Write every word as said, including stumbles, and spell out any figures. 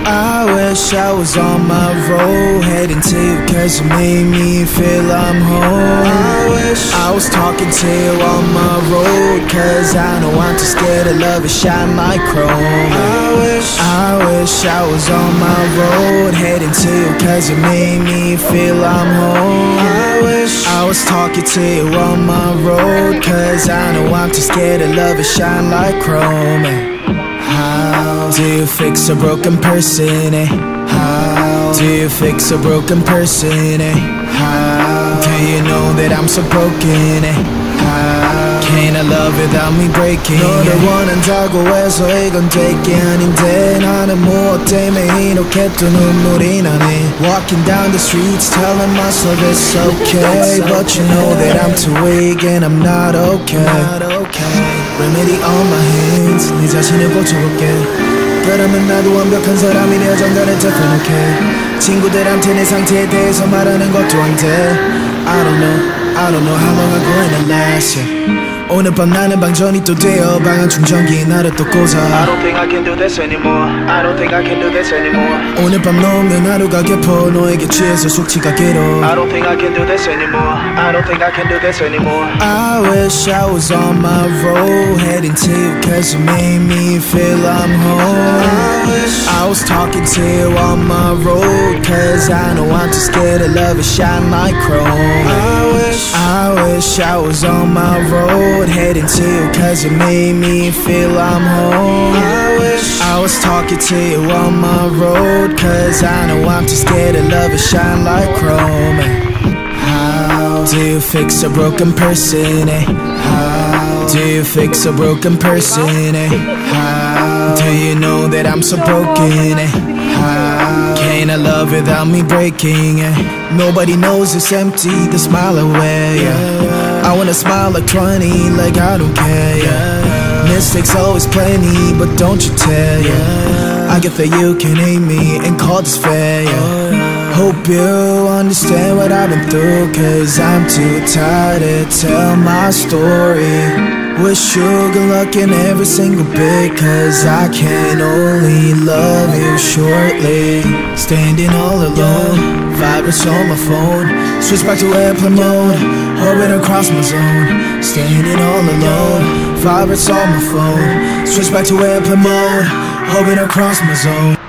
I wish I was on my road, heading to you cause you made me feel I'm home. I wish I was talking to you on my road, cause I know I'm too scared to love and shine like chrome. I wish I wish I was on my road, heading to you cause you made me feel I'm home. I wish I was talking to you on my road, cause I know I'm too scared to love and shine like chrome. How do you fix a broken person, eh? How do you fix a broken person, eh? How do you know that I'm so broken, eh? How can I love without me breaking? 너를 원한다고 해서 이건 될 게 아닌데 나는 무엇 때문에 이렇게 또 눈물이 나네. Walking down the streets telling myself it's okay, but you know that I'm too weak and I'm not okay. Remedy on my hands, 네 자신을 고쳐볼게. 그러면 나도 완벽한 사람이 되어 정답을 definition. 친구들한테 내 상태에 대해서 말하는 것도 안 돼. I don't know, I don't know how long I'm going to last, yeah. 오늘 밤 나는 방전이 또 되어 방한 충전기 나를 또 꽂아. I don't think I can do this anymore. I don't think I can do this anymore. 오늘 밤 놓으면 하루가 깊어 너에게 취해서 숙취가 길어. I don't think I can do this anymore. I don't think I can do this anymore. I wish I was on my road, heading to you cause you made me feel I'm home. I wish I was talking to you on my road, cause I know I'm too scared to love and shine like chrome. I wish I wish I was on my road, heading to you cause you made me feel I'm home. I wish I was talking to you on my road, cause I know I'm too scared to love and shine like chrome. How do you fix a broken person, eh? How do you fix a broken person, eh? How do you know that I'm so broken, eh? How can I love without me breaking, eh? Nobody knows it's empty, the smile away, yeah. I wanna smile like twenty, like I don't care, yeah. Mistakes always plenty, but don't you tell, yeah. I get that you can hate me and call this fair, yeah. Hope you understand what I've been through, cause I'm too tired to tell my story. Wish you good luck in every single bit, cause I can only love you shortly. Standing all alone, vibrates on my phone, switch back to airplane mode, orbit across my zone. Standing all alone, vibrates on my phone, switch back to airplane mode, orbit across my zone.